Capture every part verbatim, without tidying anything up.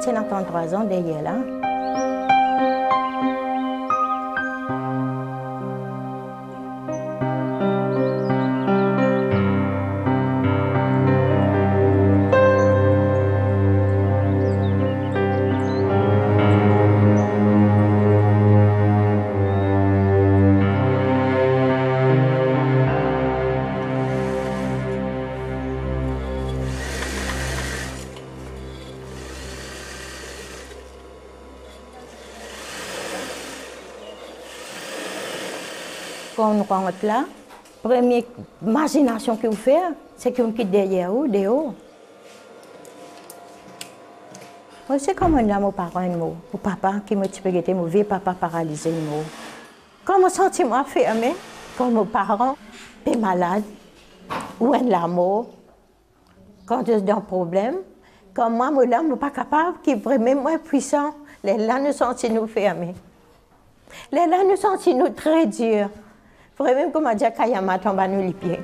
tu as trente-trois ans derrière là. Quand on rentre là, la première imagination que vous faites, c'est qu'on quitte derrière vous, dehors. C'est comme un mon parent, mon papa qui m'a tué, mon vieux papa paralysé. Quand mon sentiment fermé, quand mon parent est malade, ou est la mort, quand j'ai un problème, quand moi, mon âme n'est pas capable, qui est vraiment moins puissant, les là nous sentent nous fermés. Les là nous sentent nous très durs. Vraiment, comme on dit, Kayama tombe à nous les pieds.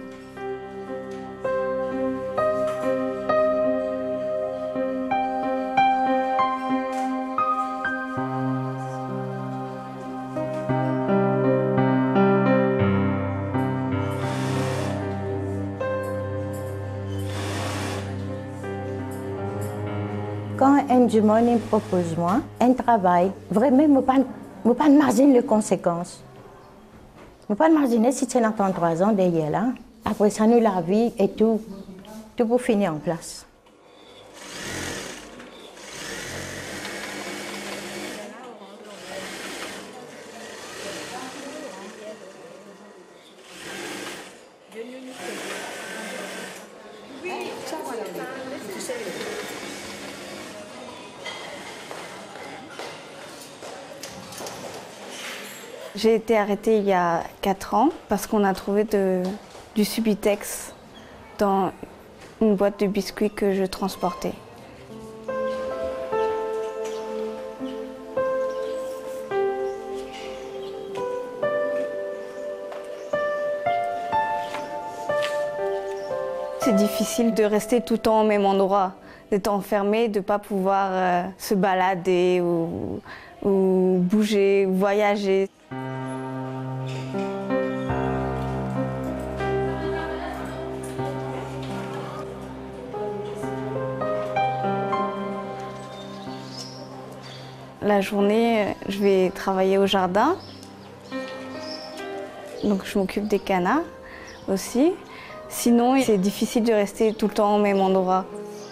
Quand un du monde me propose moi un travail, vraiment, je ne peux pas imaginer les conséquences. Je ne peux pas imaginer si tu as trente-trois ans derrière là. Après ça, nous, la vie et tout, tout pour finir en place. J'ai été arrêtée il y a quatre ans parce qu'on a trouvé de, du Subutex dans une boîte de biscuits que je transportais. C'est difficile de rester tout le temps au même endroit, d'être enfermé, de ne pas pouvoir euh, se balader ou, ou bouger, ou voyager. La journée, je vais travailler au jardin. Donc je m'occupe des canards aussi. Sinon, c'est difficile de rester tout le temps au même endroit.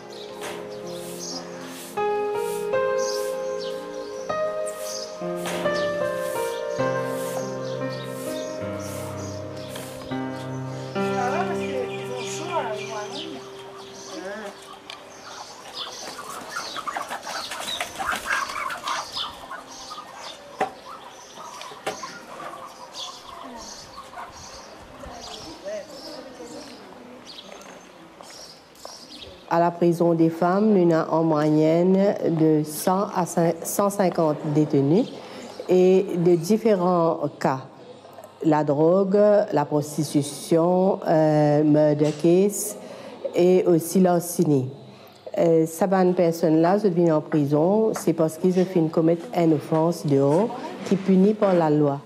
À la prison des femmes, nous avons en moyenne de cent à cent cinquante détenus et de différents cas. La drogue, la prostitution, euh, murder case et aussi l'arsenie. Euh, ces personnes-là, je viens en prison, c'est parce qu'ils ont fait commettre une offense dehors qui est punie par la loi.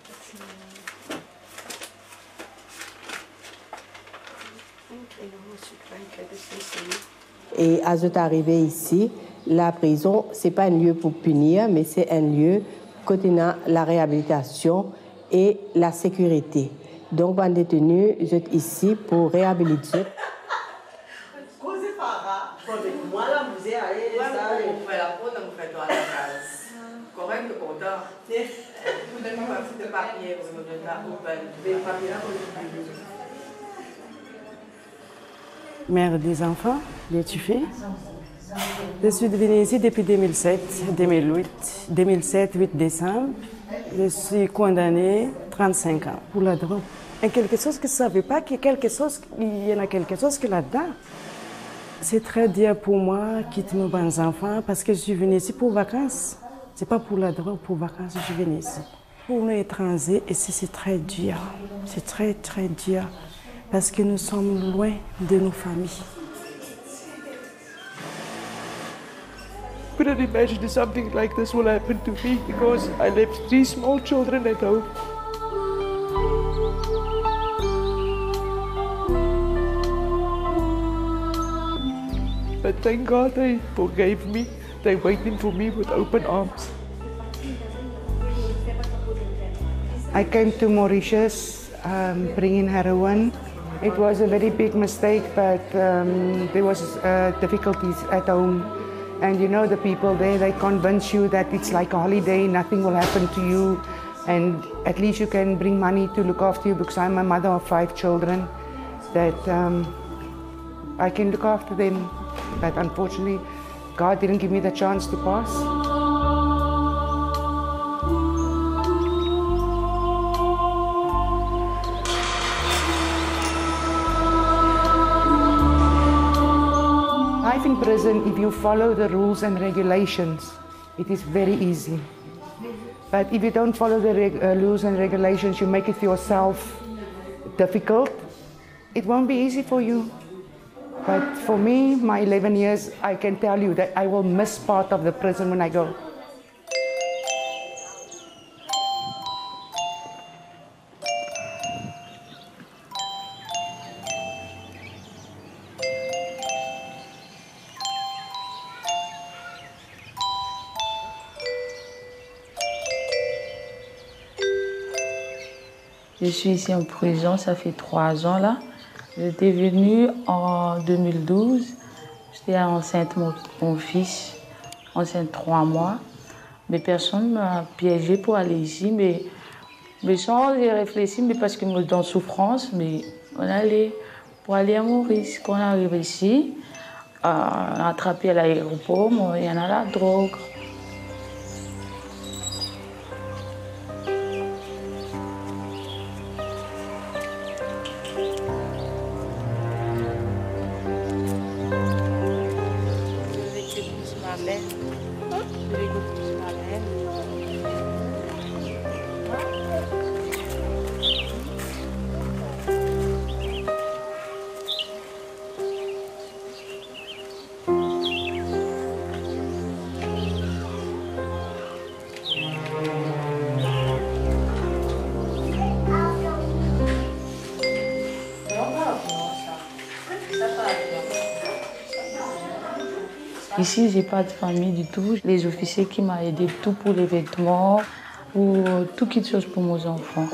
Et à cette arrivée ici, la prison, ce n'est pas un lieu pour punir, mais c'est un lieu côté la réhabilitation et la sécurité. Donc, un détenu, je suis ici pour réhabiliter. Mère des enfants, des tués. Je suis venue ici depuis deux mille sept, deux mille huit, deux mille sept, huit décembre. Je suis condamnée trente-cinq ans pour la drogue. Et quelque chose que je ne savais pas, qu'il y en a quelque chose qui est là-dedans. C'est très dur pour moi, quitter mes bons enfants, parce que je suis venue ici pour vacances. Ce n'est pas pour la drogue, pour vacances, je suis venue ici. Pour les étrangers, ici c'est très dur. C'est très très dur. Parce que nous sommes loin de nos familles. couldn't imagine something like this will happen to me because I left three small children at home. But thank God they forgave me. They're waiting for me with open arms. I came to Mauritius um, bringing heroin. It was a very big mistake, but um, there was uh, difficulties at home. And you know, the people there, they convince you that it's like a holiday, nothing will happen to you. And at least you can bring money to look after you, because I'm a mother of five children, that um, I can look after them. But unfortunately, God didn't give me the chance to pass. Life in prison, if you follow the rules and regulations, it is very easy. But if you don't follow the reg uh, rules and regulations, you make it for yourself difficult, it won't be easy for you. But for me, my eleven years, I can tell you that I will miss part of the prison when I go. Je suis ici en prison, ça fait trois ans là. J'étais venue en deux mille douze. J'étais enceinte mon, mon fils, enceinte trois mois. Mais personne ne m'a piégée pour aller ici, mais, mais sans y réfléchir, mais parce que je suis en souffrance, mais on allait pour aller à Maurice. Quand on arrive ici, euh, on a attrapé à l'aéroport, il y en a la drogue. Ici, je n'ai pas de famille du tout. Les officiers qui m'ont aidé tout pour les vêtements, pour tout quelque chose pour mes enfants.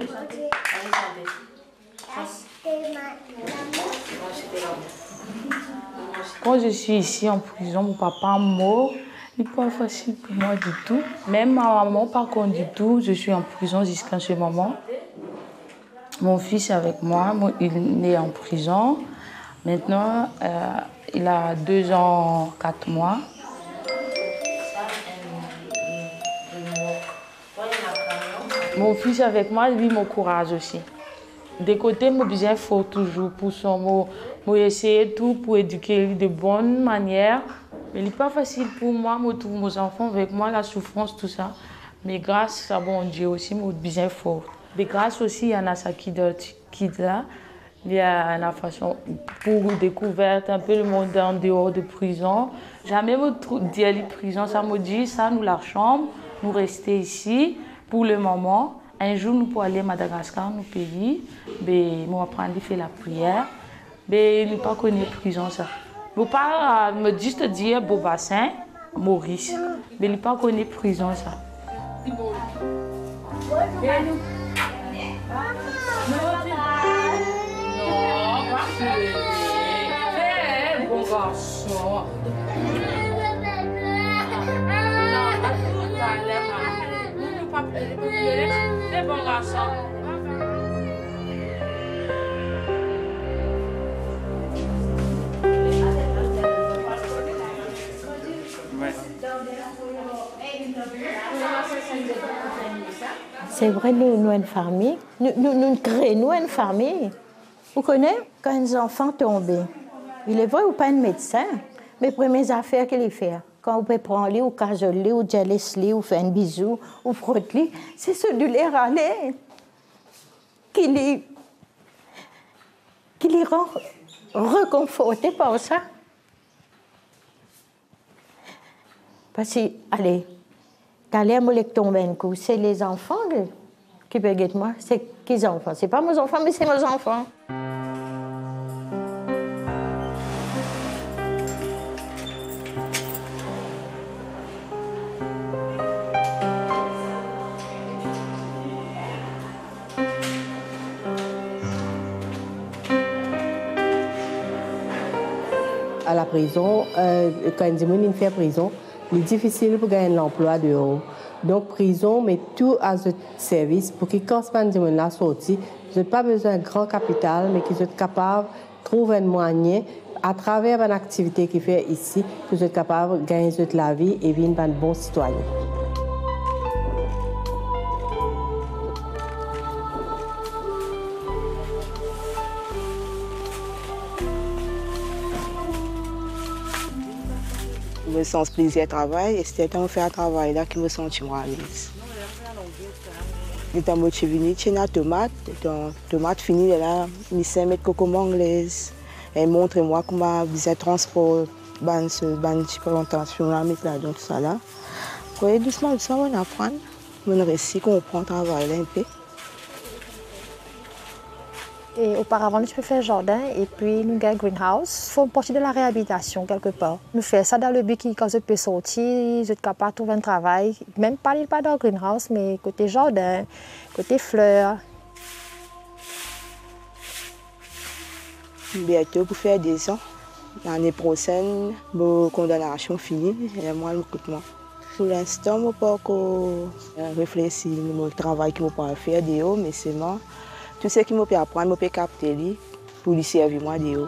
Quand je suis ici en prison, mon papa est mort. Ce n'est pas facile pour moi du tout. Même ma maman, par contre, du tout. Je suis en prison jusqu'à ce moment. Mon fils est avec moi, il est en prison. Maintenant, euh, il a deux ans, quatre mois. Mon fils avec moi, lui, mon courage aussi. Des côtés, mon bien fort toujours pour son mot. Moi, essayer tout pour éduquer lui de bonne manière. Mais il n'est pas facile pour moi, moi, tous mes enfants avec moi, la souffrance, tout ça. Mais grâce à bon Dieu aussi, mon bien fort. Mais grâce aussi à Nasa Kid là. Il y a la façon pour découvrir un peu le monde en dehors de prison. Jamais me dire les prisons, ça me dit ça, nous la chambre, nous rester ici pour le moment. Un jour, nous pouvons aller à Madagascar, nous pays, mais nous apprendre à faire la prière. Mais il ne pas connaît prison ça. Mon père me dit de dire beau bassin, Maurice, mais il ne pas connaît prison ça. É, bom garçom. É bom garçom. C'est vrai, nous, nous, une famille, nous, nous, nous créons une famille. Vous connaissez, quand un enfant tombe, il est vrai ou pas un médecin, mais les premières affaires qu'il fait, quand on peut prendre lui, ou cajoler, ou jealous, ou faire un bisou, ou frotter, c'est ce de l'air aller qui les, qui les rend reconfortés par ça. Parce que, allez, t'as l'air molek tomber un coup, c'est les enfants qui peuvent être moi. C'est qui les enfants? C'est pas mes enfants, mais c'est mes enfants. À la prison, euh, quand ils disent fait prison, il est difficile pour gagner l'emploi dehors. Donc, prison met tout à ce service pour que quand ces gens-là sortent, ils n'ont pas besoin d'un grand capital, mais qu'ils soient capables de trouver un moyen, à travers une activité qu'ils font ici, qu'ils soient capables de gagner la vie et vivre un bon citoyen. Je me sens plaisir à travailler et c'était quand on fait un travail là que je me sens à l'aise. Quand je suis venue, j'ai une tomate, une tomate finie là, je suis mettre coco anglaise. Elle montre-moi comment je transport ban ban présentation là, mettre là donc tout ça là. Puis doucement, doucement on apprend, on réussit, qu'on prend le travail là un peu. Et auparavant, je peux faire jardin et puis nous avons un greenhouse. Il faut partie de la réhabilitation quelque part. Nous faisons ça dans le but que quand je peux sortir, je suis capable de trouver un travail. Même pas, pas dans le greenhouse, mais côté jardin, côté fleurs. Bientôt pour faire des ans. L'année prochaine, la condamnation finie et moi le recrutement. Pour l'instant, je ne peux pas encore réfléchir au travail que je peux faire dehors, mais c'est moi. Tout ce qui me peut apprendre, je peux capter pour lui servir moi dehors.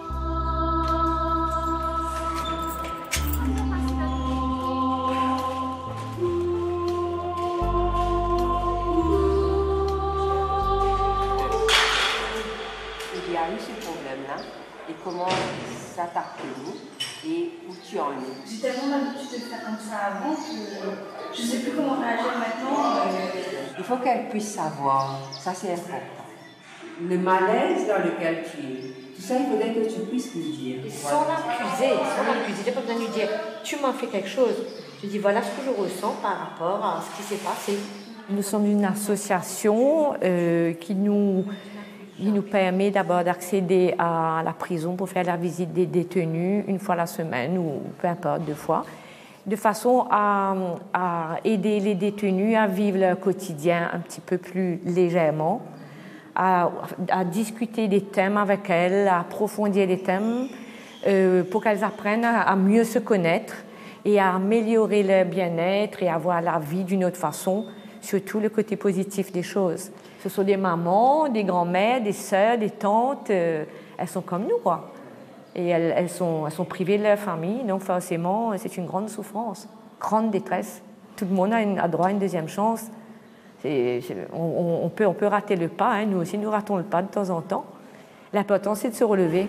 Il y a eu ce problème-là et comment ça t'a connu et où tu en es. J'ai tellement l'habitude de faire comme ça avant que je ne sais plus comment réagir maintenant. Il faut qu'elle puisse savoir, ça c'est important. Le malaise dans lequel tu es, tout ça il faudrait que tu puisses lui dire. Sans l'accuser, sans l'accuser, j'ai pas besoin de lui dire tu m'as fait quelque chose. Je dis voilà ce que je ressens par rapport à ce qui s'est passé. Nous sommes une association euh, qui, nous, qui nous permet d'abord d'accéder à la prison pour faire la visite des détenus une fois la semaine ou peu importe, deux fois, de façon à, à aider les détenus à vivre leur quotidien un petit peu plus légèrement. À, à discuter des thèmes avec elles, à approfondir les thèmes euh, pour qu'elles apprennent à, à mieux se connaître et à améliorer leur bien-être et à voir la vie d'une autre façon, surtout le côté positif des choses. Ce sont des mamans, des grands-mères, des sœurs, des tantes, euh, elles sont comme nous, quoi. Et elles, elles, sont, elles sont privées de leur famille, donc forcément, c'est une grande souffrance, grande détresse. Tout le monde a, une, a droit à une deuxième chance. C'est, c'est, on, on, peut, on peut rater le pas, hein. Nous aussi nous ratons le pas de temps en temps. L'important c'est de se relever.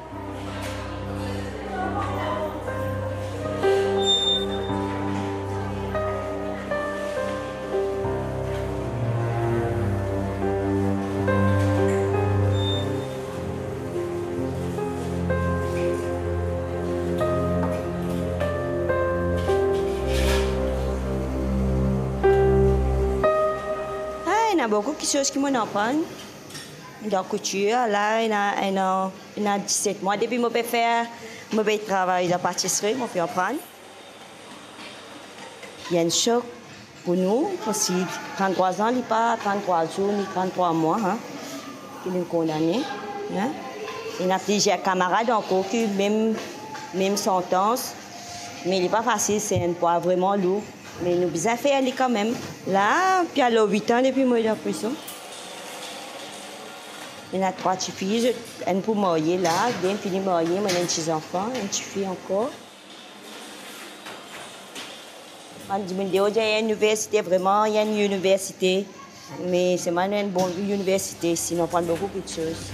Il y a beaucoup de choses qui m'en apprennent. Dans la couture, là, il y a, il y a, il y a dix-sept mois. Depuis que je peux faire, je peux travailler dans la pâtisserie, je peux apprendre. Il y a un choc pour nous, parce que trente-trois ans, il n'y a pas trente-trois jours, ni trente-trois mois, hein, qui nous condamnés. Hein. Il y a plusieurs camarades encore qui ont même, même sentence. Mais il n'est pas facile, c'est un poids vraiment lourd. Mais nous avons fait aller quand même. Là, puis alors huit ans depuis moi en prison. Il y a trois petites filles, une pour marier là, bien fini marier, moi j'ai un petit enfant, une petite fille encore. On dit qu'il y a une université, vraiment, il y a une université. Mais c'est vraiment une bonne université, sinon on prend beaucoup de choses.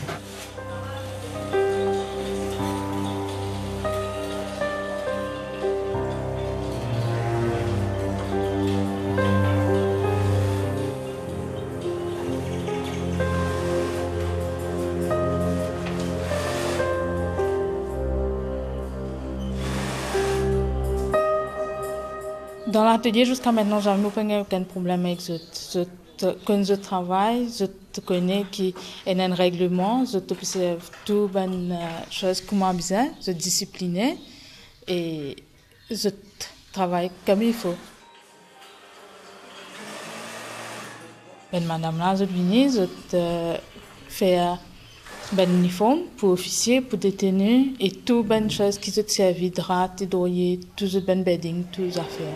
Dans l'atelier, jusqu'à maintenant, je n'ai pas aucun problème avec eux. Quand je travaille, je connais qu'il y a un règlement, je observe toutes les choses comme je besoin, je suis disciplinée et je travaille comme il faut. Ben, madame là, je viens, je fais un uniforme pour officier, pour détenu et toutes les choses qui se servent, draps, d'oyer, tout ce ben bedding, toutes les affaires.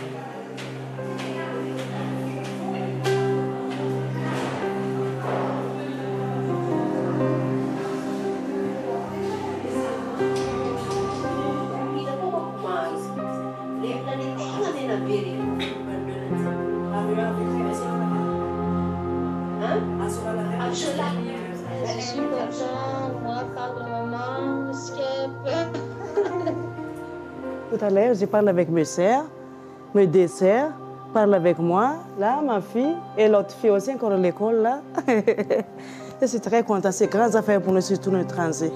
Tout à l'heure, je parle avec mes sœurs, mes deux sœurs parlent avec moi. Là, ma fille et l'autre fille aussi encore à l'école. Là. Je suis très contente. C'est une grande affaire pour nous, surtout nos étrangers.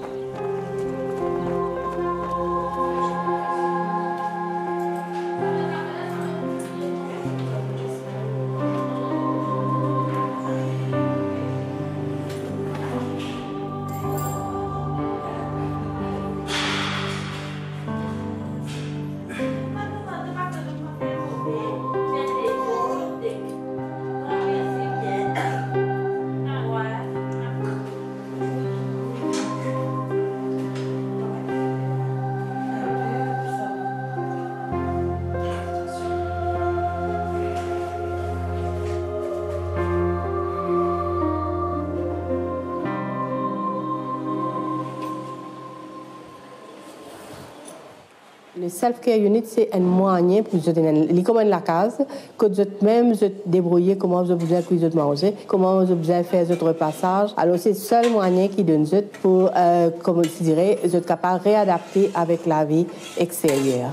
Le self-care unit, c'est un moyen pour vous donner comme la case, que vous même vous débrouiller comment vous besoin cuisiner de manger, comment vous besoin faire votre repassage. Alors c'est le seul moyen qui donne vous pour, euh, comme je dirais, vous êtes capable de réadapter avec la vie extérieure.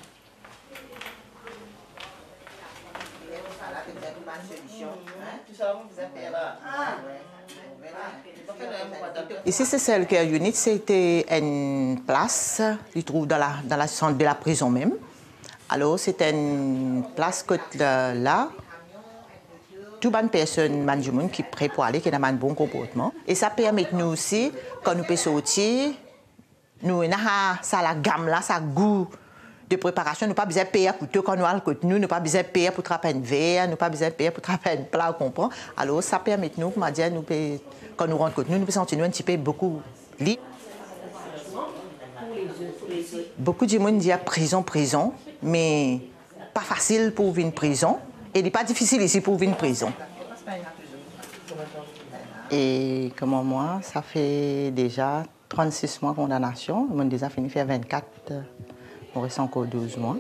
Ici, c'est self-care unit. C'était une place, je trouve, dans la, dans la centre de la prison même. Alors, c'était une place que là, toutes les personnes qui sont prêtes pour aller, qui ont un bon comportement. Et ça permet nous aussi, quand nous pouvons sortir, nous avons ça la gamme là, ça goût de préparation. Nous n'avons pas besoin de payer pour tout quand nous allons nous, nous n'avons pas besoin de payer pour trapper un verre, nous n'avons pas besoin de payer pour trapper un plat, on comprend. Alors, ça permet nous, comment dire, nous pouvons, quand nous rentrons nous, nous pouvons sentir un petit peu beaucoup libre. Beaucoup de monde disent prison, prison, mais pas facile pour vivre une prison. Et il n'est pas difficile ici pour vivre une prison. Et comme moi, ça fait déjà trente-six mois de condamnation. On a déjà fini de faire vingt-quatre, il reste encore douze mois.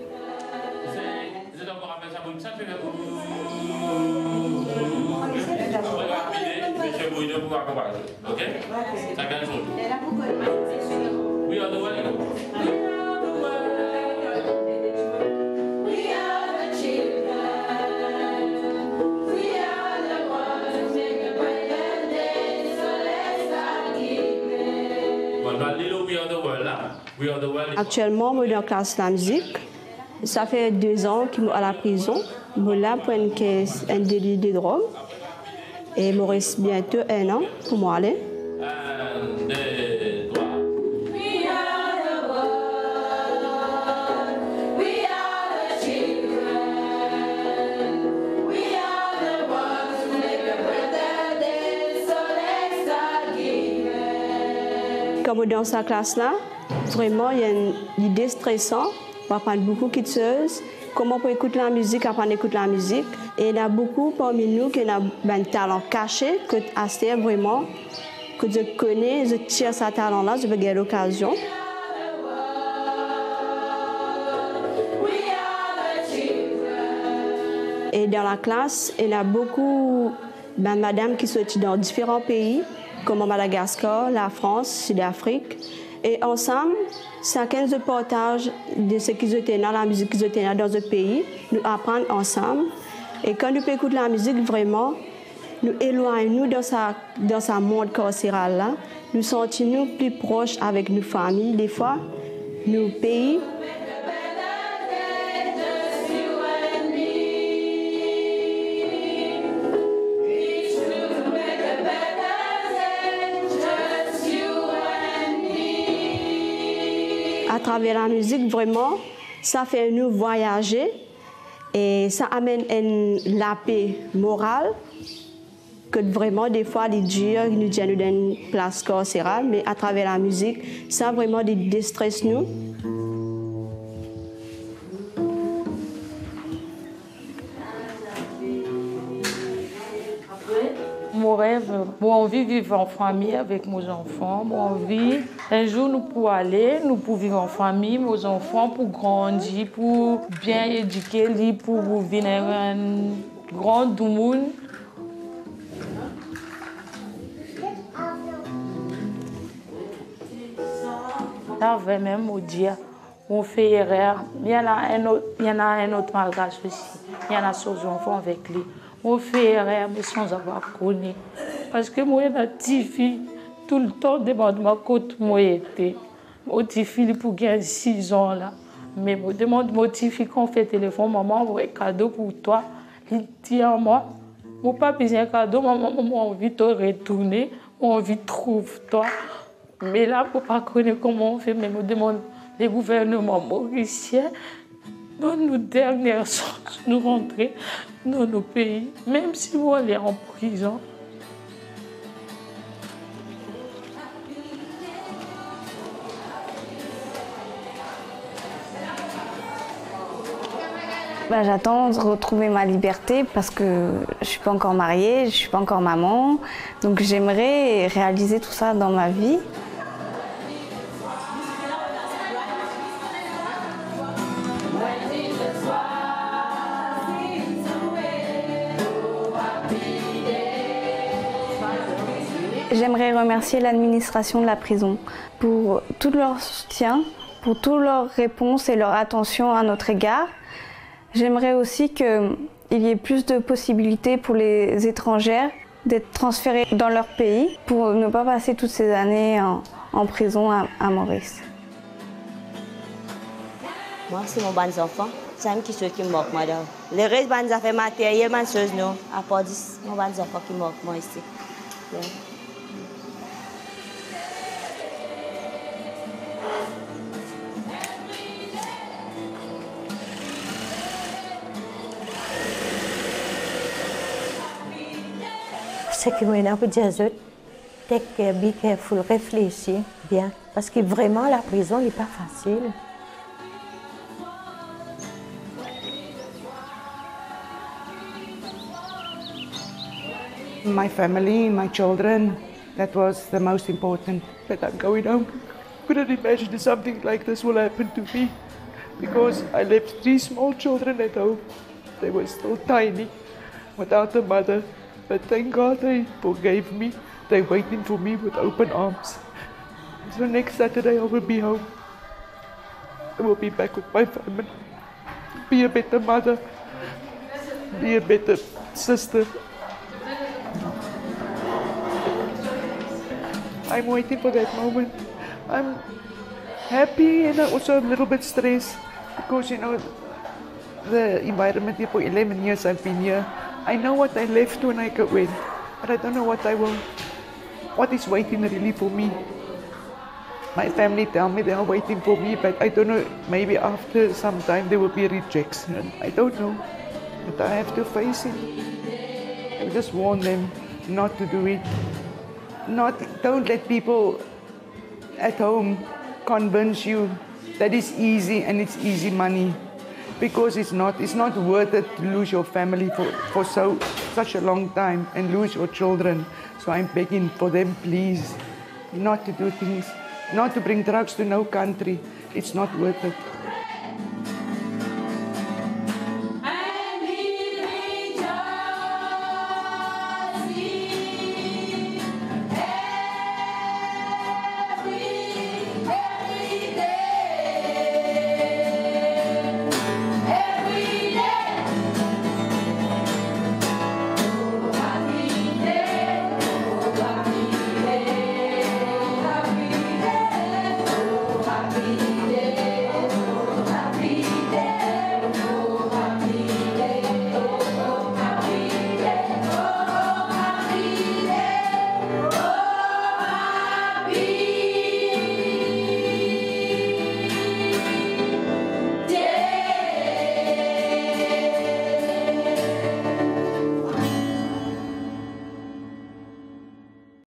Actuellement, je suis dans la classe de la musique. Ça fait deux ans que je suis à la prison. Je suis là pour un délit de drogue. Et il me reste bientôt un an pour moi aller. Comme dans sa classe-là, vraiment, il y a une idée stressante. On va apprendre beaucoup de choses. Comment on peut écouter la musique, apprendre à écouter la musique. Et il y a beaucoup parmi nous qui ont un talent caché, que à vraiment, que je connais, je tire ce talent-là, je veux gagner l'occasion. Et dans la classe, il y a beaucoup de madames qui sont dans différents pays, comme Madagascar, la France, Sud-Afrique. Et ensemble, chacun se partage de ce qu'ils ont dans la musique qu'ils ont dans notre pays. Nous apprenons ensemble. Et quand nous écoutons la musique, vraiment, nous éloignons dans sa, dans sa monde carcéral là. Nous sentons nous plus proches avec nos familles, des fois, nos pays. travers la musique, vraiment, ça fait nous voyager et ça amène une, la paix morale que vraiment, des fois, les durs, nous disent nous dans une place carcérale, mais à travers la musique, ça vraiment déstresse nous. Mon rêve, mon envie de vivre en famille avec mes enfants, mon envie, un jour nous pour aller, nous pour vivre en famille, mes enfants pour grandir, pour bien éduquer, pour vivre un grand monde. Ça va même au dire, on fait erreur. Il y en a un autre, il y en a un autre malgache aussi. Il y en a sur les enfants avec lui. On fait erreur, mais sans avoir connu. Parce que moi, j'ai une petite fille, tout le temps, demande-moi côté moi était. Mon petite fille, pour gagner six ans là. Mais je demande mon petite fille quand on fait téléphone, maman, envoie un cadeau pour toi. Il dit à moi, mon papa, j'ai un cadeau, maman, maman, envie de te retourner, envie de trouver toi. Mais là, pour ne pas connaître comment on fait, mais je demande les gouvernements mauriciens, dans nos dernières chances, nous rentrer dans nos pays, même si on est en prison. Ben, j'attends de retrouver ma liberté parce que je ne suis pas encore mariée, je ne suis pas encore maman. Donc j'aimerais réaliser tout ça dans ma vie. J'aimerais remercier l'administration de la prison pour tout leur soutien, pour toutes leurs réponses et leur attention à notre égard. J'aimerais aussi qu'il y ait plus de possibilités pour les étrangères d'être transférées dans leur pays pour ne pas passer toutes ces années en, en prison à, à Maurice. Moi, c'est mon bon enfant. C'est un qui se qui moque, madame. Les restes des affaires matérielles, ma chose, non. À part dix, mon bon enfant qui moque, moi, ici. Yeah. Ce qui m'a dit à eux, take care, be careful, réfléchis bien. Parce que vraiment, la prison n'est pas facile. My family, my children, that was the most important. But I'm going home. Couldn't imagine something like this will happen to me because I left three small children at home. They were still tiny, without a mother. But thank God they forgave me. They're waiting for me with open arms. So next Saturday I will be home. I will be back with my family. Be a better mother. Be a better sister. I'm waiting for that moment. I'm happy and also a little bit stressed because, you know, the environment here for eleven years I've been here. I know what I left when I went, but I don't know what I will, what is waiting really for me. My family tell me they are waiting for me, but I don't know, maybe after some time there will be a rejection. I don't know, but I have to face it. I just warn them not to do it. Not, don't let people at home convince you that it's easy and it's easy money. Because it's not, it's not worth it to lose your family for, for so, such a long time and lose your children. So I'm begging for them, please, not to do things, not to bring drugs to no country. It's not worth it.